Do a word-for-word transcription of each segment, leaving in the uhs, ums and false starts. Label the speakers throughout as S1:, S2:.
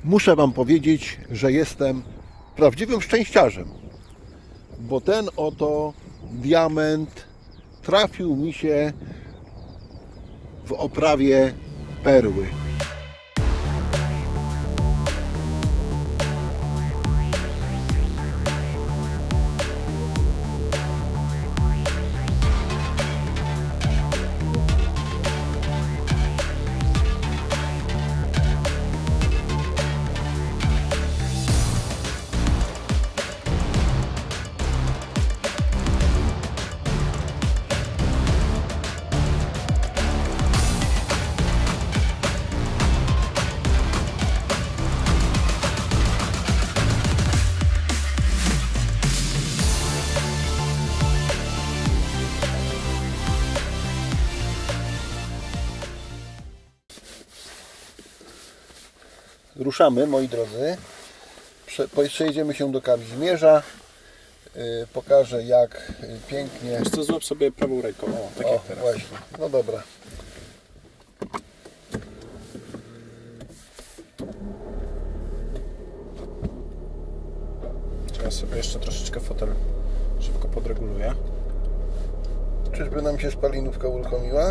S1: muszę Wam powiedzieć, że jestem prawdziwym szczęściarzem, bo ten oto diament trafił mi się w oprawie perły. Ruszamy, moi drodzy. Przejedziemy się do Kazimierza. Yy, pokażę, jak pięknie...
S2: Wiesz co, złap sobie prawą ręką. O, tak
S1: o,
S2: jak teraz.
S1: Właśnie. No dobra.
S2: Teraz sobie jeszcze troszeczkę fotel szybko podreguluję.
S1: Czyżby nam się spalinówka uruchomiła?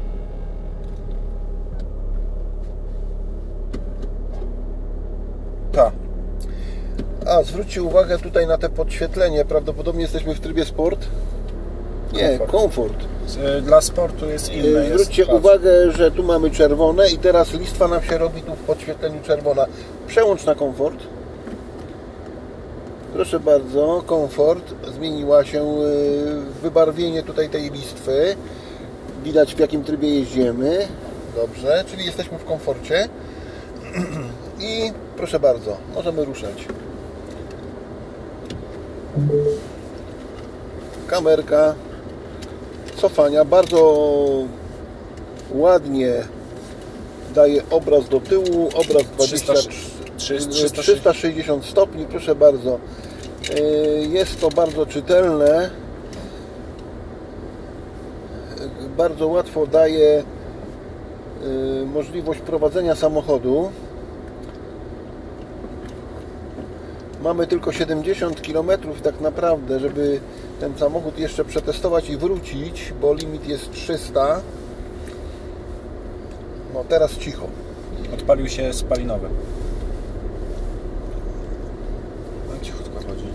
S2: Tak.
S1: A, zwróćcie uwagę tutaj na te podświetlenie. Prawdopodobnie jesteśmy w trybie sport. Nie,
S2: komfort.
S1: komfort.
S2: Dla sportu jest inne.
S1: Zwróćcie
S2: jest,
S1: uwagę, że tu mamy czerwone i teraz listwa nam się robi tu w podświetleniu czerwona. Przełącz na komfort. Proszę bardzo, komfort. Zmieniła się wybarwienie tutaj tej listwy. Widać, w jakim trybie jeździmy. Dobrze, czyli jesteśmy w komforcie. I proszę bardzo, możemy ruszać. Kamerka cofania bardzo ładnie daje obraz do tyłu, obraz trzysta sześćdziesiąt stopni, proszę bardzo. Jest to bardzo czytelne, bardzo łatwo daje możliwość prowadzenia samochodu. Mamy tylko siedemdziesiąt kilometrów tak naprawdę, żeby ten samochód jeszcze przetestować i wrócić, bo limit jest trzysta. No teraz cicho.
S2: Odpalił się spalinowy. No, cichutko chodzi,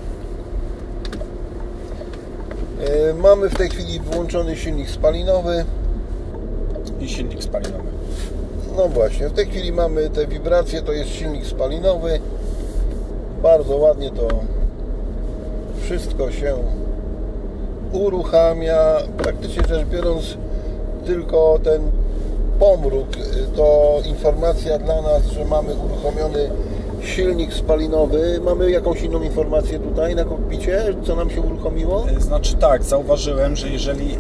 S2: nie?
S1: Yy, mamy w tej chwili włączony silnik spalinowy.
S2: I silnik spalinowy.
S1: No właśnie, w tej chwili mamy te wibracje, to jest silnik spalinowy. Bardzo ładnie to wszystko się uruchamia. Praktycznie rzecz biorąc, tylko ten pomruk to informacja dla nas, że mamy uruchomiony silnik spalinowy. Mamy jakąś inną informację tutaj na kokpicie, co nam się uruchomiło?
S2: Znaczy tak, zauważyłem, że jeżeli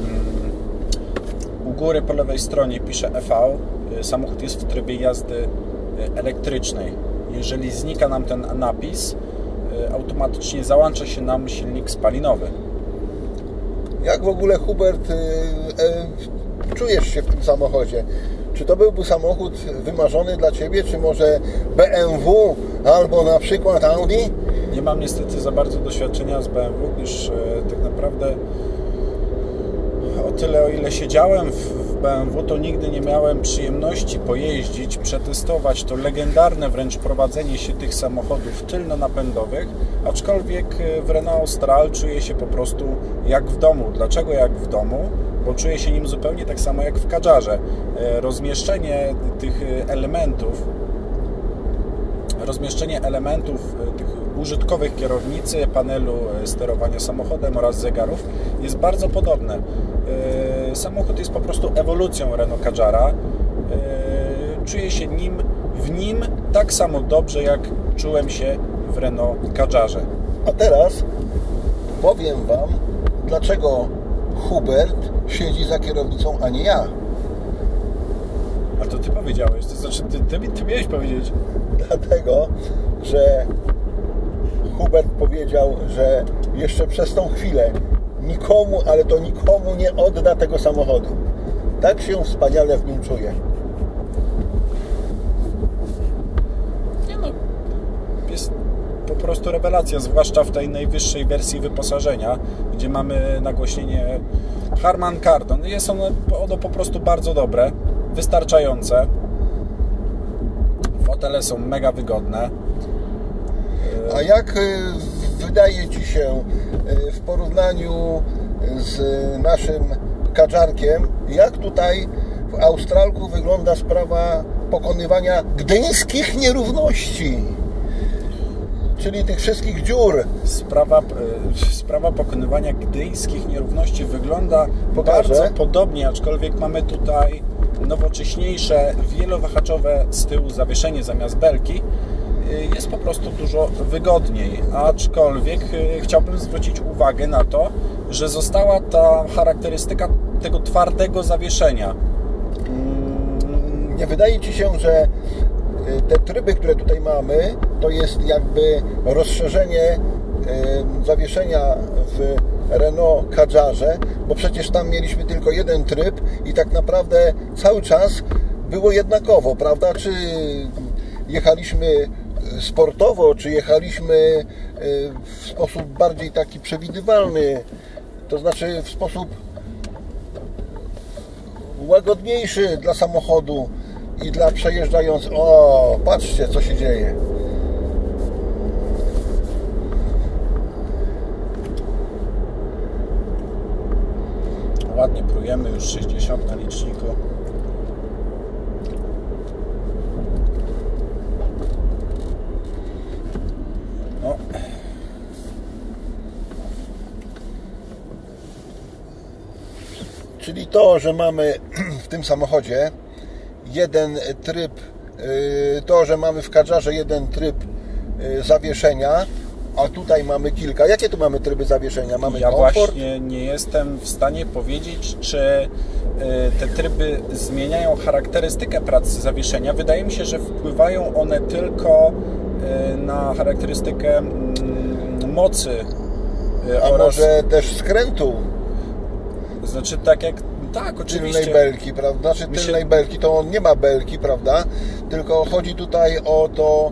S2: u góry po lewej stronie pisze E V, samochód jest w trybie jazdy elektrycznej. Jeżeli znika nam ten napis, automatycznie załącza się nam silnik spalinowy.
S1: Jak w ogóle, Hubert, e, e, czujesz się w tym samochodzie? Czy to byłby samochód wymarzony dla Ciebie, czy może B M W albo na przykład Audi?
S2: Nie mam niestety za bardzo doświadczenia z B M W, gdyż e, tak naprawdę o tyle, o ile siedziałem w B M W, to nigdy nie miałem przyjemności pojeździć, przetestować to legendarne wręcz prowadzenie się tych samochodów tylno-napędowych, aczkolwiek w Renault Austral czuję się po prostu jak w domu. Dlaczego jak w domu? Bo czuję się nim zupełnie tak samo jak w Kadżarze. Rozmieszczenie tych elementów, rozmieszczenie elementów tych użytkowych kierownicy, panelu sterowania samochodem oraz zegarów jest bardzo podobne. Samochód jest po prostu ewolucją Renault Kadżara. Czuję się nim, w nim tak samo dobrze, jak czułem się w Renault Kadżarze.
S1: A teraz powiem Wam, dlaczego Hubert siedzi za kierownicą, a nie ja.
S2: A to Ty powiedziałeś, to znaczy Ty, ty, ty miałeś powiedzieć.
S1: Dlatego, że Hubert powiedział, że jeszcze przez tą chwilę nikomu, ale to nikomu nie odda tego samochodu. Tak się wspaniale w nim czuję.
S2: po prostu rewelacja, zwłaszcza w tej najwyższej wersji wyposażenia, gdzie mamy nagłośnienie Harman Kardon. Jest ono, ono po prostu bardzo dobre, wystarczające. Fotele są mega wygodne.
S1: A jak wydaje Ci się w porównaniu z naszym Kadżarkiem, jak tutaj w Australku wygląda sprawa pokonywania gdyńskich nierówności, czyli tych wszystkich dziur?
S2: Sprawa, sprawa pokonywania gdyńskich nierówności wygląda
S1: Pokażę.
S2: bardzo podobnie, aczkolwiek mamy tutaj nowocześniejsze, wielowahaczowe z tyłu zawieszenie zamiast belki. Jest po prostu dużo wygodniej, aczkolwiek chciałbym zwrócić uwagę na to, że została ta charakterystyka tego twardego zawieszenia.
S1: Nie wydaje Ci się, że te tryby, które tutaj mamy, to jest jakby rozszerzenie zawieszenia w Renault Kadżarze, bo przecież tam mieliśmy tylko jeden tryb i tak naprawdę cały czas było jednakowo, prawda? Czy jechaliśmy sportowo, czy jechaliśmy w sposób bardziej taki przewidywalny, to znaczy w sposób łagodniejszy dla samochodu i dla przejeżdżających. O, patrzcie, co się dzieje.
S2: Ładnie prujemy, już sześćdziesiąt na liczniku. No.
S1: Czyli to, że mamy w tym samochodzie jeden tryb, to, że mamy w Kadżarze jeden tryb zawieszenia, a tutaj mamy kilka. Jakie tu mamy tryby zawieszenia? Mamy
S2: ja
S1: komfort?
S2: właśnie nie jestem w stanie powiedzieć, czy te tryby zmieniają charakterystykę pracy zawieszenia. Wydaje mi się, że wpływają one tylko na charakterystykę mocy.
S1: A
S2: oraz...
S1: może też skrętu?
S2: Znaczy tak jak... Tak, oczywiście.
S1: Tylnej belki, prawda? Znaczy tylnej się... belki to on nie ma belki, prawda? Tylko chodzi tutaj o to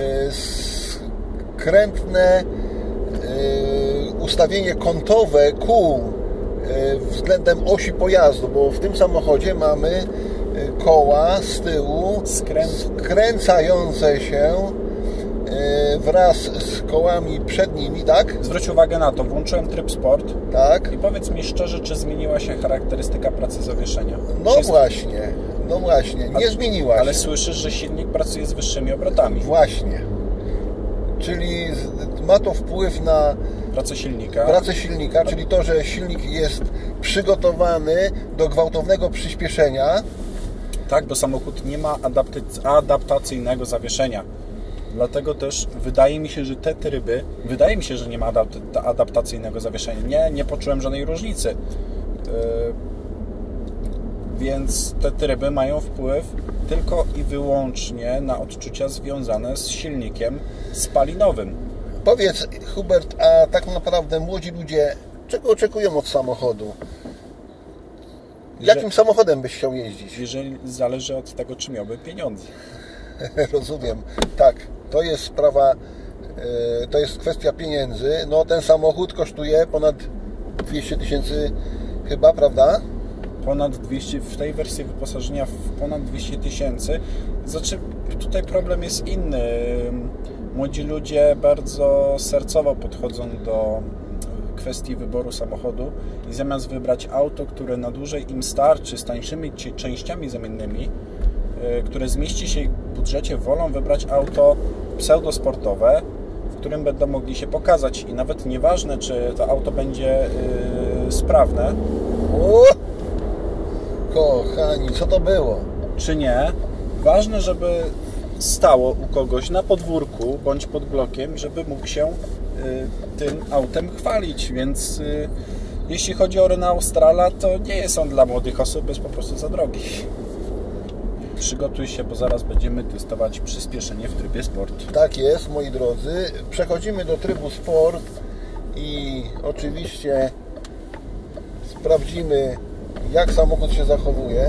S1: skrętne ustawienie kątowe kół względem osi pojazdu, bo w tym samochodzie mamy koła z tyłu
S2: Skręt.
S1: skręcające się wraz z kołami przednimi, tak?
S2: Zwróć uwagę na to, włączyłem tryb sport.
S1: Tak.
S2: I powiedz mi szczerze, czy zmieniła się charakterystyka pracy zawieszenia?
S1: No
S2: jest...
S1: właśnie, no właśnie, nie
S2: ale,
S1: zmieniła się.
S2: Ale słyszysz, że silnik pracuje z wyższymi obrotami.
S1: Właśnie. Czyli ma to wpływ na
S2: pracę silnika.
S1: Pracę silnika, czyli to, że silnik jest przygotowany do gwałtownego przyspieszenia.
S2: Tak, bo samochód nie ma adaptacyjnego zawieszenia. Dlatego też wydaje mi się, że te tryby, wydaje mi się, że nie ma adaptacyjnego zawieszenia. Nie, nie poczułem żadnej różnicy. Yy, więc te tryby mają wpływ tylko i wyłącznie na odczucia związane z silnikiem spalinowym.
S1: Powiedz, Hubert, a tak naprawdę młodzi ludzie czego oczekują od samochodu? Jakim że, samochodem byś chciał jeździć?
S2: Jeżeli zależy od tego, czy miałby pieniądze.
S1: Rozumiem. Tak, to jest sprawa, to jest kwestia pieniędzy. No ten samochód kosztuje ponad dwieście tysięcy chyba, prawda?
S2: Ponad dwieście, w tej wersji wyposażenia w ponad dwieście tysięcy. Znaczy, tutaj problem jest inny. Młodzi ludzie bardzo sercowo podchodzą do kwestii wyboru samochodu i zamiast wybrać auto, które na dłużej im starczy, z tańszymi częściami zamiennymi, które zmieści się w budżecie, wolą wybrać auto pseudosportowe, w którym będą mogli się pokazać i nawet nieważne, czy to auto będzie yy, sprawne.
S1: O! Kochani, co to było?
S2: Czy nie? Ważne, żeby stało u kogoś na podwórku bądź pod blokiem, żeby mógł się y, tym autem chwalić, więc y, jeśli chodzi o Renault Australa, to nie jest on dla młodych osób, jest po prostu za drogi. Przygotuj się, bo zaraz będziemy testować przyspieszenie w trybie sport.
S1: Tak jest, moi drodzy. Przechodzimy do trybu sport i oczywiście sprawdzimy, jak samochód się zachowuje.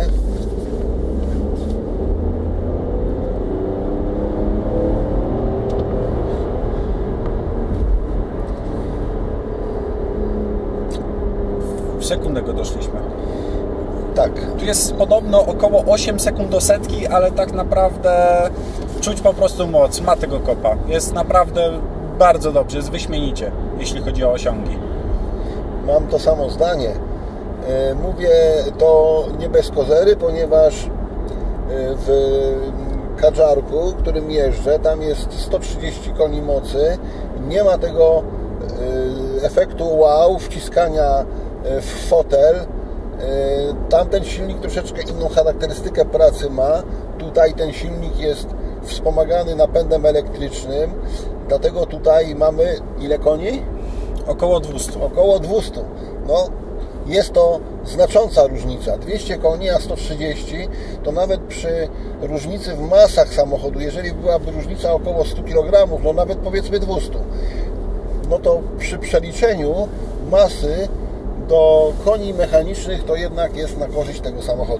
S2: sekundę go doszliśmy.
S1: Tak.
S2: Tu jest podobno około osiem sekund do setki, ale tak naprawdę czuć po prostu moc, ma tego kopa. Jest naprawdę bardzo dobrze, jest wyśmienicie, jeśli chodzi o osiągi.
S1: Mam to samo zdanie. Mówię to nie bez kozery, ponieważ w Kadżarku, którym jeżdżę, tam jest sto trzydzieści koni mocy. Nie ma tego efektu wow, wciskania w fotel. Tamten silnik troszeczkę inną charakterystykę pracy ma. Tutaj ten silnik jest wspomagany napędem elektrycznym, dlatego tutaj mamy ile koni?
S2: Około dwieście.
S1: Około dwieście. No, jest to znacząca różnica. dwieście koni, a sto trzydzieści to nawet przy różnicy w masach samochodu, jeżeli byłaby różnica około sto kilogramów, no nawet powiedzmy dwieście, no to przy przeliczeniu masy do koni mechanicznych to jednak jest na korzyść tego samochodu.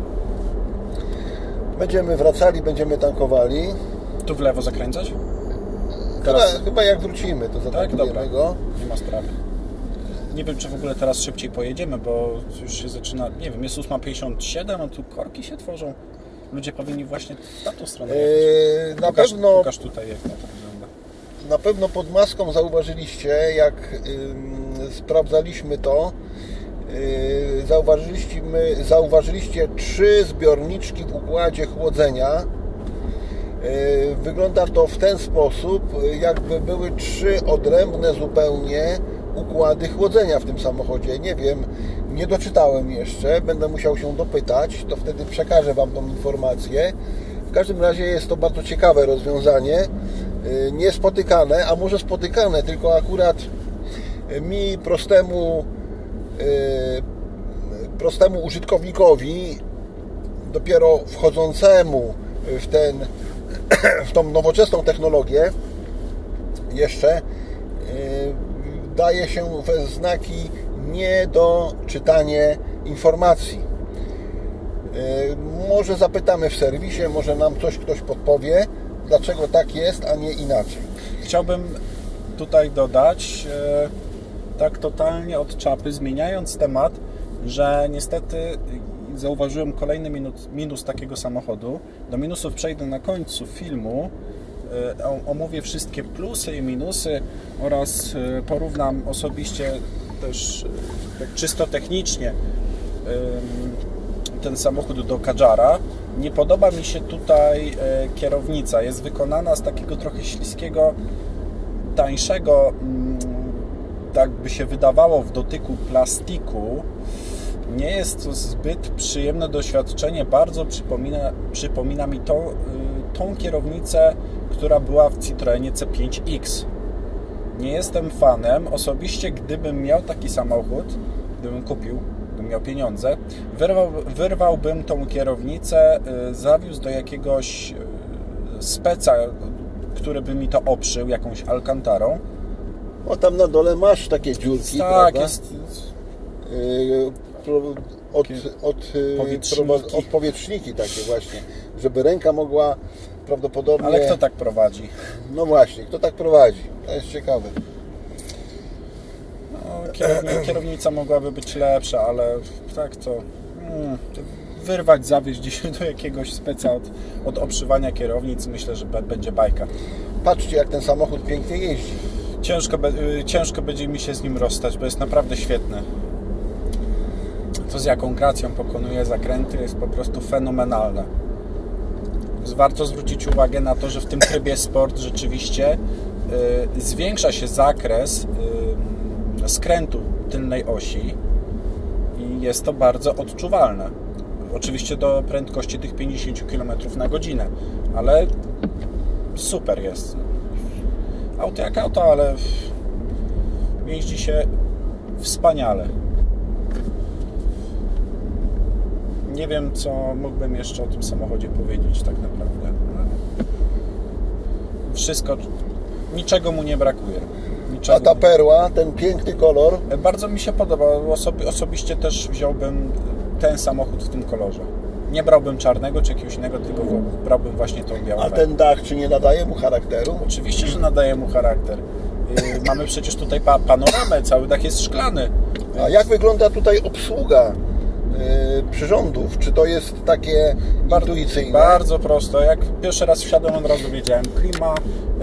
S1: Będziemy wracali, będziemy tankowali.
S2: Tu w lewo zakręcać?
S1: Teraz... Chyba, chyba jak wrócimy, to zatankujemy
S2: tak,
S1: go.
S2: Nie ma sprawy. Nie wiem, czy w ogóle teraz szybciej pojedziemy, bo już się zaczyna, nie wiem, jest ósma pięćdziesiąt siedem, a tu korki się tworzą. Ludzie powinni właśnie w tamtą stronę jechać.
S1: Yy, na
S2: pokaż,
S1: pewno,
S2: pokaż tutaj, jak to wygląda.
S1: Na pewno pod maską zauważyliście, jak yy, sprawdzaliśmy to, yy, zauważyliście, zauważyliście trzy zbiorniczki w układzie chłodzenia. Yy, wygląda to w ten sposób, jakby były trzy odrębne zupełnie układy chłodzenia w tym samochodzie. Nie wiem, nie doczytałem jeszcze, będę musiał się dopytać, to wtedy przekażę Wam tą informację. W każdym razie jest to bardzo ciekawe rozwiązanie, niespotykane, a może spotykane, tylko akurat mi, prostemu prostemu użytkownikowi, dopiero wchodzącemu w ten w tą nowoczesną technologię jeszcze daje się we znaki niedoczytanie informacji. Może zapytamy w serwisie, może nam coś ktoś podpowie, dlaczego tak jest, a nie inaczej.
S2: Chciałbym tutaj dodać, tak totalnie od czapy, zmieniając temat, że niestety zauważyłem kolejny minus, minus takiego samochodu. Do minusów przejdę na końcu filmu. Omówię wszystkie plusy i minusy oraz porównam osobiście też tak czysto technicznie ten samochód do Kadżara. Nie podoba mi się tutaj kierownica. Jest wykonana z takiego trochę śliskiego, tańszego, tak by się wydawało w dotyku plastiku. Nie jest to zbyt przyjemne doświadczenie. Bardzo przypomina, przypomina mi to, tą kierownicę, która była w Citroenie C pięć X. Nie jestem fanem. Osobiście, gdybym miał taki samochód, gdybym kupił, gdybym miał pieniądze, wyrwał, wyrwałbym tą kierownicę, zawiózł do jakiegoś speca, który by mi to oprzył, jakąś alkantarą.
S1: O, tam na dole masz takie dziurki,
S2: tak,
S1: prawda?
S2: Jest...
S1: Yy, od, od,
S2: powietrzniki.
S1: od powietrzniki takie właśnie, żeby ręka mogła prawdopodobnie...
S2: Ale kto tak prowadzi?
S1: No właśnie, kto tak prowadzi? To jest ciekawe.
S2: No, kierownica, kierownica mogłaby być lepsza, ale tak to... Hmm, wyrwać, zawieźć gdzieś do jakiegoś speca od, od obszywania kierownic, myślę, że będzie bajka.
S1: Patrzcie, jak ten samochód pięknie jeździ.
S2: Ciężko, ciężko będzie mi się z nim rozstać, bo jest naprawdę świetny. To, z jaką gracją pokonuje zakręty, jest po prostu fenomenalne. Warto zwrócić uwagę na to, że w tym trybie sport rzeczywiście y, zwiększa się zakres y, skrętu tylnej osi i jest to bardzo odczuwalne. Oczywiście do prędkości tych pięćdziesiąt kilometrów na godzinę, ale super jest. Auto jak auto, ale jeździ się wspaniale. Nie wiem, co mógłbym jeszcze o tym samochodzie powiedzieć tak naprawdę. Wszystko, niczego mu nie brakuje. Niczego.
S1: A ta perła, ten piękny kolor?
S2: Bardzo mi się podoba. Osobi osobiście też wziąłbym ten samochód w tym kolorze. Nie brałbym czarnego czy jakiegoś innego, tylko brałbym właśnie tą białą.
S1: A ten dach, czy nie nadaje mu charakteru?
S2: Oczywiście, że nadaje mu charakter. Yy, mamy przecież tutaj pa panoramę, cały dach jest szklany.
S1: A jak wygląda tutaj obsługa yy, przyrządów? Czy to jest takie
S2: bardzo,
S1: intuicyjne?
S2: Bardzo prosto. Jak pierwszy raz wsiadłem, od razu wiedziałem. Klima, yy,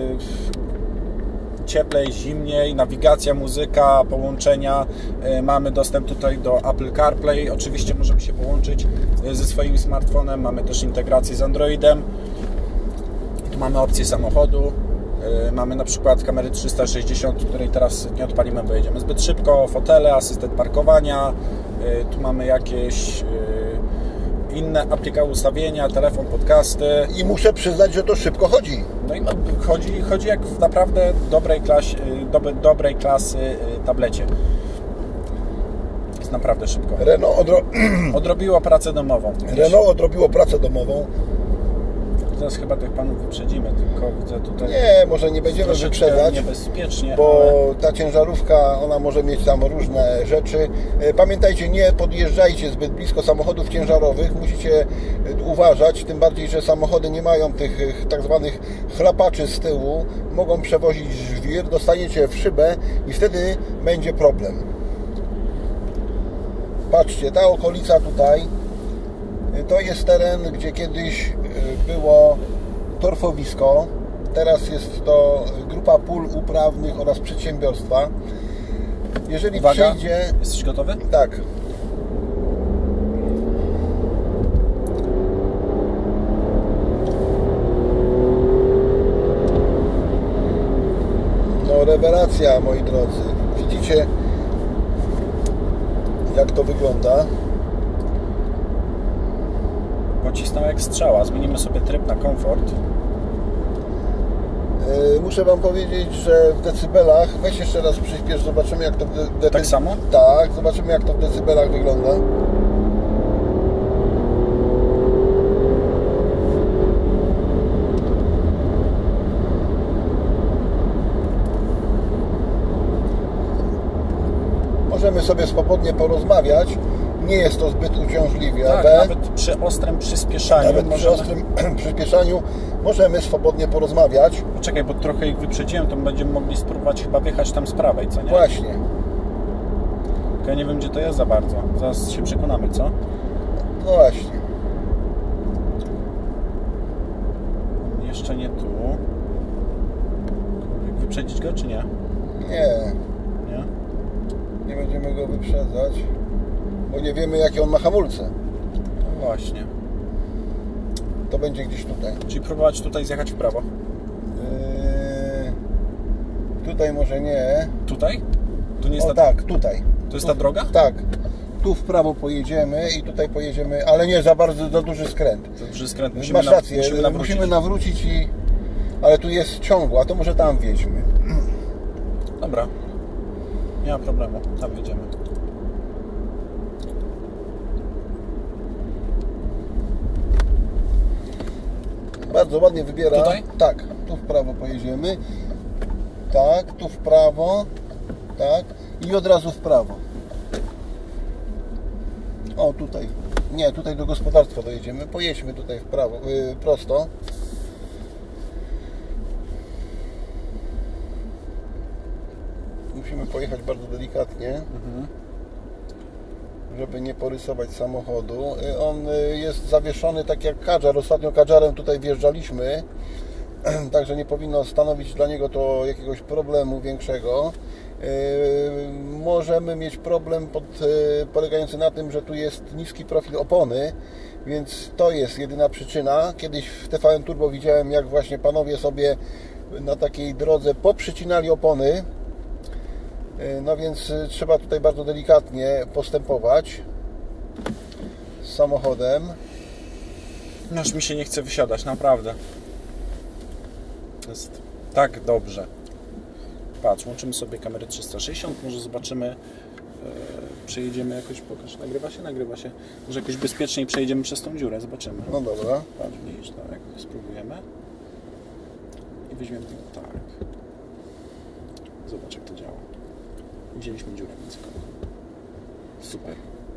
S2: cieplej, zimniej, nawigacja, muzyka, połączenia. Yy, mamy dostęp tutaj do Apple CarPlay. Oczywiście możemy się połączyć yy, ze swoim smartfonem. Mamy też integrację z Androidem. Tu mamy opcję samochodu. Mamy na przykład kamery trzysta sześćdziesiąt, której teraz nie odpalimy, bo jedziemy zbyt szybko, fotele, asystent parkowania, tu mamy jakieś inne aplikacje, ustawienia, telefon, podcasty.
S1: I muszę przyznać, że to szybko chodzi.
S2: No i chodzi, chodzi jak w naprawdę dobrej, klasie, dobrej klasy tablecie. Jest naprawdę szybko.
S1: Renault odro...
S2: odrobiło pracę domową.
S1: Renault odrobiło pracę domową.
S2: Teraz chyba tych panów wyprzedzimy, tylko widzę tutaj...
S1: Nie, może nie będziemy wyprzedzać,
S2: niebezpiecznie,
S1: bo
S2: ale...
S1: ta ciężarówka, ona może mieć tam różne rzeczy. Pamiętajcie, nie podjeżdżajcie zbyt blisko samochodów ciężarowych, musicie uważać, tym bardziej, że samochody nie mają tych tak zwanych chlapaczy z tyłu, mogą przewozić żwir, dostaniecie w szybę i wtedy będzie problem. Patrzcie, ta okolica tutaj to jest teren, gdzie kiedyś było torfowisko. Teraz jest to grupa pól uprawnych oraz przedsiębiorstwa. Jeżeli
S2: Uwaga,
S1: przyjdzie...
S2: Jesteś gotowy?
S1: Tak. No rewelacja, moi drodzy. Widzicie, jak to wygląda?
S2: Pocisnął jak strzała. Zmienimy sobie tryb na komfort.
S1: Yy, muszę Wam powiedzieć, że w decybelach, weź jeszcze raz przyspiesz, zobaczymy jak to w de-
S2: Tak samo?
S1: Tak, zobaczymy jak to w decybelach wygląda. Możemy sobie swobodnie porozmawiać. Nie jest to zbyt uciążliwe.
S2: Tak, nawet przy ostrym przyspieszaniu.
S1: Nawet
S2: możemy...
S1: przy ostrym przyspieszaniu możemy swobodnie porozmawiać.
S2: Poczekaj, bo trochę ich wyprzedziłem, to będziemy mogli spróbować chyba wjechać tam z prawej, co nie?
S1: Właśnie.
S2: Ja nie wiem, gdzie to jest za bardzo. Zaraz się przekonamy, co?
S1: No właśnie.
S2: Jeszcze nie tu. Wyprzedzić go, czy nie?
S1: Nie.
S2: Nie?
S1: Nie będziemy go wyprzedzać, bo nie wiemy jakie on ma hamulce.
S2: No właśnie.
S1: To będzie gdzieś tutaj.
S2: Czyli próbować tutaj zjechać w prawo.
S1: Yy, tutaj może nie.
S2: Tutaj? Tu nie jest
S1: O
S2: ta...
S1: tak, tutaj.
S2: To jest
S1: tu,
S2: ta droga?
S1: Tak. Tu w prawo pojedziemy i tutaj pojedziemy, ale nie za bardzo, za duży skręt.
S2: Za duży skręt. Musimy,
S1: Masz rację,
S2: na... musimy nawrócić.
S1: musimy nawrócić i... Ale tu jest ciągła, to może tam wjedźmy.
S2: Dobra. Nie ma problemu. Tam wjedziemy.
S1: Bardzo ładnie wybiera.
S2: Tutaj?
S1: Tak, tu w prawo pojedziemy. Tak, tu w prawo. Tak. I od razu w prawo. O, tutaj. Nie, tutaj do gospodarstwa dojedziemy. Pojedźmy tutaj w prawo, yy, prosto. Musimy pojechać bardzo delikatnie. Mhm. Żeby nie porysować samochodu. On jest zawieszony tak jak Kadżar. Ostatnio Kadżarem tutaj wjeżdżaliśmy, także nie powinno stanowić dla niego to jakiegoś problemu większego. Możemy mieć problem pod, polegający na tym, że tu jest niski profil opony, więc to jest jedyna przyczyna. Kiedyś w T V N Turbo widziałem, jak właśnie panowie sobie na takiej drodze poprzycinali opony. No więc trzeba tutaj bardzo delikatnie postępować z samochodem.
S2: No już mi się nie chce wysiadać, naprawdę. Jest tak dobrze. Patrz, łączymy sobie kamerę trzysta sześćdziesiąt, może zobaczymy, yy, przejedziemy jakoś, pokaż, nagrywa się, nagrywa się, może jakoś bezpieczniej przejedziemy przez tą dziurę, zobaczymy.
S1: No dobra.
S2: Patrz, widzisz, tak, spróbujemy. I weźmiemy tego tak. Zobacz, jak to działa. Widzieliśmy dziurę między kołem. Super.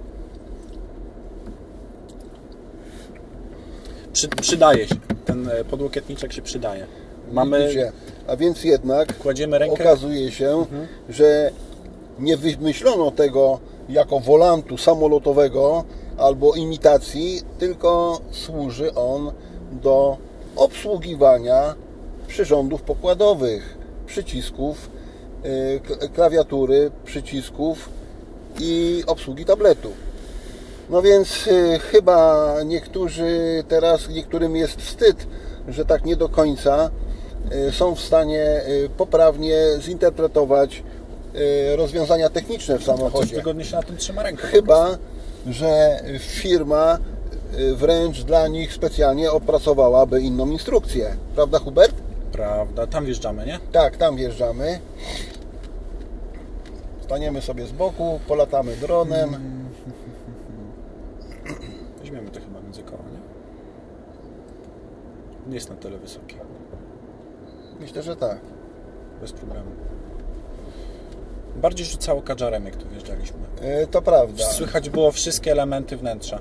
S2: Przy, przydaje się. Ten podłokietniczek się przydaje. Mamy...
S1: Widzicie? A więc jednak
S2: kładziemy rękę.
S1: okazuje się, mhm. że nie wymyślono tego jako wolantu samolotowego albo imitacji, tylko służy on do obsługiwania przyrządów pokładowych, przycisków, klawiatury, przycisków i obsługi tabletu. No więc chyba niektórzy teraz, niektórym jest wstyd, że tak nie do końca są w stanie poprawnie zinterpretować rozwiązania techniczne w samochodzie.
S2: Coś wygodnie się na tym trzyma rękę.
S1: Chyba że firma wręcz dla nich specjalnie opracowałaby inną instrukcję. Prawda, Hubert?
S2: Prawda. Tam wjeżdżamy, nie?
S1: Tak, tam wjeżdżamy. Staniemy sobie z boku, polatamy dronem.
S2: Weźmiemy to chyba między koła, nie? Nie jest na tyle wysoki.
S1: Myślę, że tak.
S2: Bez problemu. Bardziej rzucało kadżarem, jak tu wjeżdżaliśmy.
S1: Yy, to prawda.
S2: Słychać było wszystkie elementy wnętrza.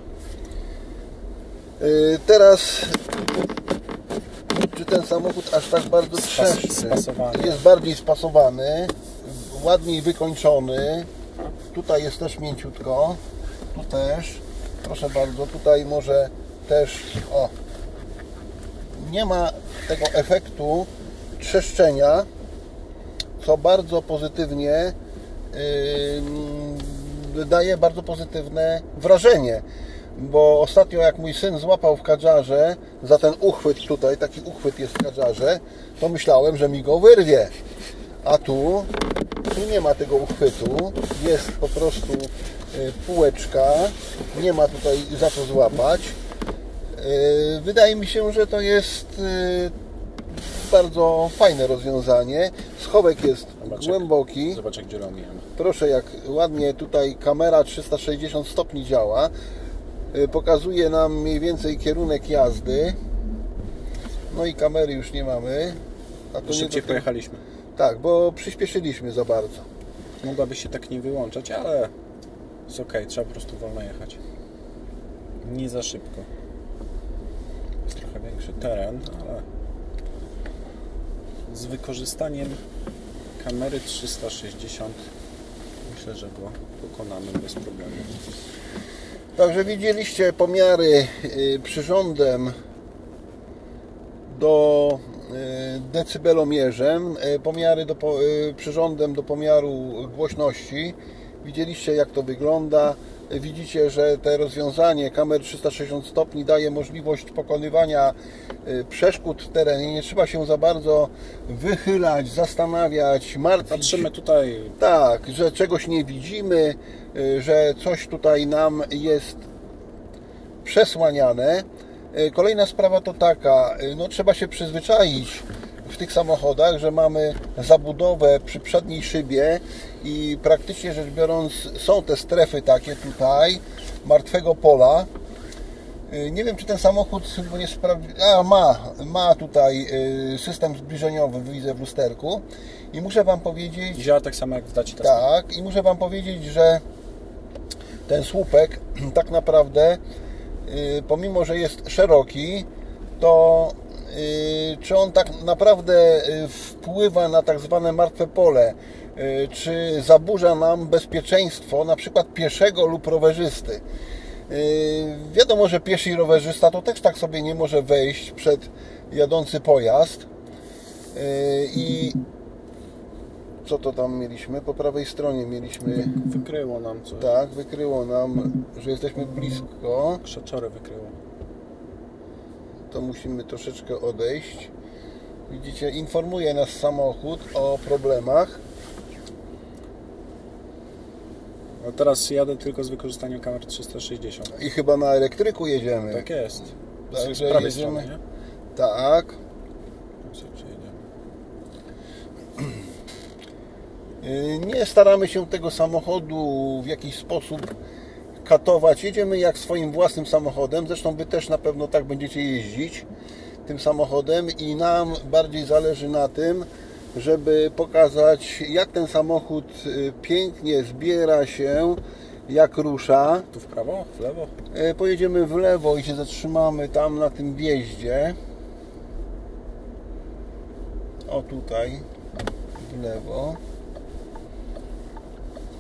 S1: Yy, teraz czy ten samochód aż tak bardzo trzeszczy?
S2: Spasowany.
S1: Jest bardziej spasowany, ładniej wykończony. Tutaj jest też mięciutko. Tu też. Proszę bardzo, tutaj może też... O, nie ma tego efektu trzeszczenia, co bardzo pozytywnie yy, daje bardzo pozytywne wrażenie, bo ostatnio jak mój syn złapał w kadżarze za ten uchwyt tutaj, taki uchwyt jest w kadżarze, to myślałem, że mi go wyrwie, a tu, tu nie ma tego uchwytu, jest po prostu yy, półeczka, nie ma tutaj za co złapać. Yy, wydaje mi się, że to jest yy, bardzo fajne rozwiązanie. Schowek jest
S2: Zobacz,
S1: głęboki.
S2: Jak, zobacz, jak dziurę omijamy.
S1: Proszę, jak ładnie tutaj kamera trzysta sześćdziesiąt stopni działa. Pokazuje nam mniej więcej kierunek jazdy. No i kamery już nie mamy. A to
S2: Szybciej
S1: nie
S2: pojechaliśmy.
S1: Tak, bo przyspieszyliśmy za bardzo.
S2: Mogłaby się tak nie wyłączać, ale jest ok, trzeba po prostu wolno jechać. Nie za szybko. Jest trochę większy teren, ale z wykorzystaniem kamery trzysta sześćdziesiąt myślę, że go pokonamy bez problemu.
S1: Także widzieliście pomiary przyrządem do decybelomierzem, pomiary do, przyrządem do pomiaru głośności. Widzieliście, jak to wygląda. Widzicie, że to rozwiązanie kamer trzysta sześćdziesiąt stopni daje możliwość pokonywania przeszkód w terenie. Nie trzeba się za bardzo wychylać, zastanawiać, martwić.
S2: Patrzymy tutaj.
S1: Tak, że czegoś nie widzimy, że coś tutaj nam jest przesłaniane. Kolejna sprawa to taka, no trzeba się przyzwyczaić w tych samochodach, że mamy zabudowę przy przedniej szybie i praktycznie rzecz biorąc są te strefy takie tutaj, martwego pola. Nie wiem, czy ten samochód, bo nie sprawdzi... A, ma, ma tutaj system zbliżeniowy, widzę w lusterku i muszę Wam powiedzieć...
S2: Działa tak samo jak w Daci.
S1: Tak, i muszę Wam powiedzieć, że ten słupek tak naprawdę, pomimo że jest szeroki, to czy on tak naprawdę wpływa na tak zwane martwe pole, czy zaburza nam bezpieczeństwo na przykład pieszego lub rowerzysty. Wiadomo, że pieszy i rowerzysta to też tak sobie nie może wejść przed jadący pojazd. I co to tam mieliśmy? Po prawej stronie mieliśmy...
S2: Wykryło nam coś.
S1: Tak, wykryło nam, że jesteśmy blisko.
S2: Krzaczory wykryło.
S1: To musimy troszeczkę odejść. Widzicie, informuje nas samochód o problemach.
S2: A teraz jadę tylko z wykorzystaniem kamer trzysta sześćdziesiąt.
S1: I chyba na elektryku jedziemy.
S2: Tak jest.
S1: Także
S2: z prawej
S1: jedziemy.
S2: strony, nie?
S1: Tak. Nie staramy się tego samochodu w jakiś sposób katować. Jedziemy jak swoim własnym samochodem. Zresztą Wy też na pewno tak będziecie jeździć tym samochodem i nam bardziej zależy na tym, żeby pokazać, jak ten samochód pięknie zbiera się, jak rusza.
S2: Tu w prawo? W lewo?
S1: Pojedziemy w lewo i się zatrzymamy tam na tym wjeździe. O tutaj, w lewo.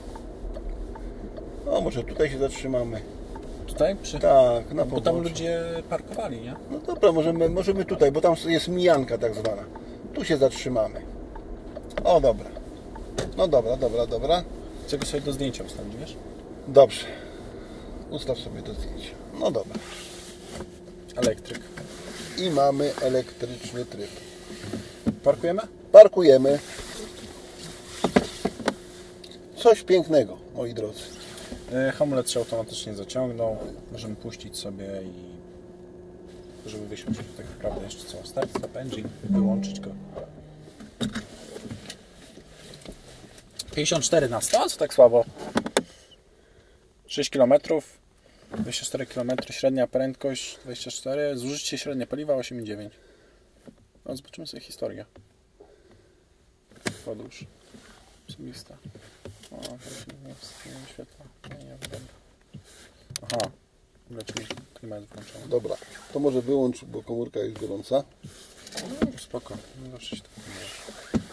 S1: O, może tutaj się zatrzymamy.
S2: Tutaj? Przy...
S1: Tak, na
S2: Bo tam
S1: poboczu.
S2: ludzie parkowali, nie?
S1: No dobra, możemy, możemy tutaj, bo tam jest mijanka tak zwana. Tu się zatrzymamy. O, dobra. No dobra, dobra, dobra.
S2: Chcę go sobie do zdjęcia ustawić, wiesz?
S1: Dobrze. Ustaw sobie do zdjęcia. No dobra.
S2: Elektryk.
S1: I mamy elektryczny tryb.
S2: Parkujemy?
S1: Parkujemy. Coś pięknego, moi drodzy.
S2: Yy, hamulec się automatycznie zaciągnął. Możemy puścić sobie i żeby wysiąść tak naprawdę jeszcze co? Start, stop engine, wyłączyć go. pięćdziesiąt cztery na sto, co tak słabo? sześć kilometrów, dwadzieścia cztery kilometry, średnia prędkość dwadzieścia cztery, zużycie średnie paliwa osiem przecinek dziewięć. No, zobaczymy sobie historię. Podróż. Osobista. O, to się nie świetla. Nie, nie, dobra. Aha, dlaczego klimat jest włączony?
S1: Dobra, to może wyłącz, bo komórka jest gorąca.
S2: No, spoko, nie zawsze się tak nie